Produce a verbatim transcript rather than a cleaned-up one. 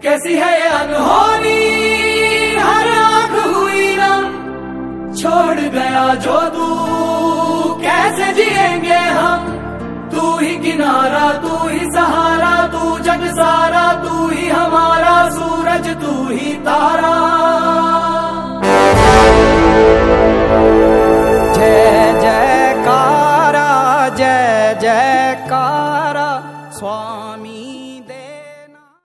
कैसी है ये अनहोनी, हर आंख हुई नम, छोड़ गया जो तू कैसे जिएंगे हम। तू ही किनारा, तू ही सहारा, तू जग सारा,